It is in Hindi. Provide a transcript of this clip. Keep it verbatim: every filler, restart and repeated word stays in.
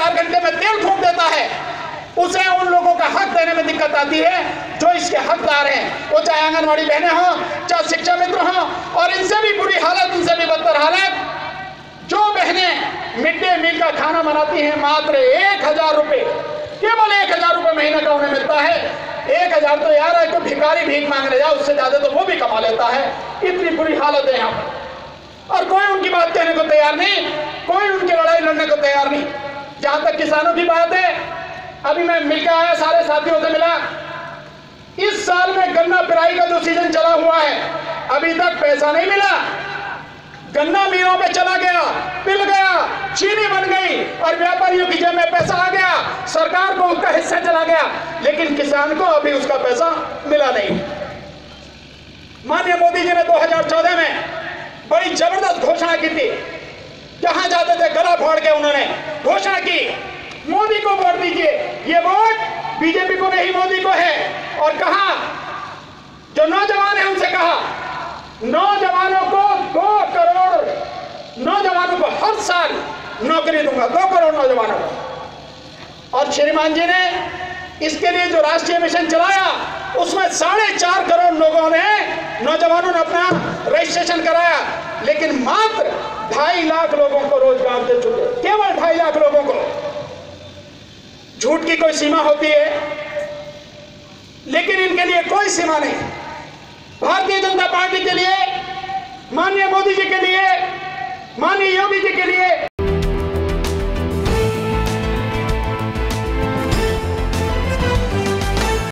चार घंटे में तेल फूंक देता है, उसे उन लोगों का हक देने में दिक्कत आती है जो इसके हकदार हैं, वो चाहे आंगनवाड़ी बहनें हों, चाहे शिक्षा मित्र हों, और इनसे भी बुरी हालत, इनसे भी बदतर हालत जो बहनें मिड डे मील का खाना बनाती हैं, मात्र एक हजार रुपये, केवल एक हजार रुपये महीने का उन्हें मिलता है। एक हजार तो यार है, कोई भिखारी भीख मांगने जाए उससे ज्यादा तो वो भी कमा लेता है। इतनी बुरी हालत है यहाँ पर, और कोई उनकी बात कहने को तैयार नहीं, कोई उनकी लड़ाई लड़ने को तैयार नहीं। जहां तक किसानों की बात है, अभी मैं मिलकर आया, सारे साथियों से मिला। इस साल में गन्ना पिराई का जो सीजन चला हुआ है, अभी तक पैसा नहीं मिला। गन्ना मिलों पे चला गया, पिल गया, चीनी बन गई, और व्यापारियों की जेब में पैसा आ गया, सरकार को उसका हिस्सा चला गया, लेकिन किसान को अभी उसका पैसा मिला नहीं। माननीय मोदी जी ने दो हजार चौदह में बड़ी जबरदस्त घोषणा की थी। जहां जाते थे गला फाड़ के उन्होंने घोषणा की, मोदी को वोट दीजिए, ये वोट बीजेपी को नहीं मोदी को है। और कहा, जो नौजवान है उनसे कहा, नौजवानों को दो करोड़ नौजवानों को हर साल नौकरी दूंगा, दो करोड़ नौजवानों को। और श्रीमान जी ने इसके लिए जो राष्ट्रीय मिशन चलाया, उसमें साढ़े चार करोड़ लोगों ने, नौजवानों ने अपना रजिस्ट्रेशन कराया, लेकिन मात्र ढाई लाख लोगों को रोजगार दे चुके, केवल ढाई लाख लोगों को। झूठ की कोई सीमा होती है, लेकिन इनके लिए कोई सीमा नहीं। भारतीय जनता पार्टी के लिए, माननीय मोदी जी के लिए, माननीय योगी जी के लिए